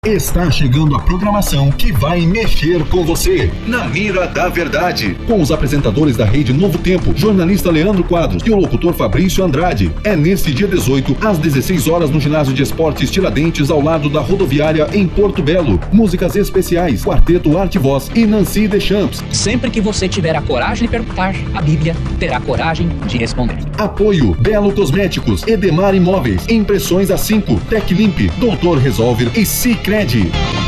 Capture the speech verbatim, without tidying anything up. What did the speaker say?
Está chegando a programação que vai mexer com você. Na Mira da Verdade. Com os apresentadores da Rede Novo Tempo, jornalista Leandro Quadros e o locutor Fabrício Andrade. É neste dia dezoito, às dezesseis horas, no Ginásio de Esportes Tiradentes, ao lado da rodoviária em Porto Belo. Músicas especiais, Quarteto Arte Voz e Nancy Deschamps. Sempre que você tiver a coragem de perguntar, a Bíblia terá coragem de responder. Apoio Belo Cosméticos, Edemar Imóveis, Impressões A cinco, Teclimp, Doutor Resolver e Sicredi.